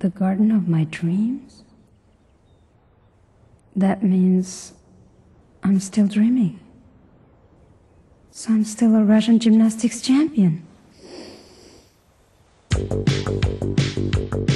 The garden of my dreams? That means I'm still dreaming. So I'm still a Russian gymnastics champion.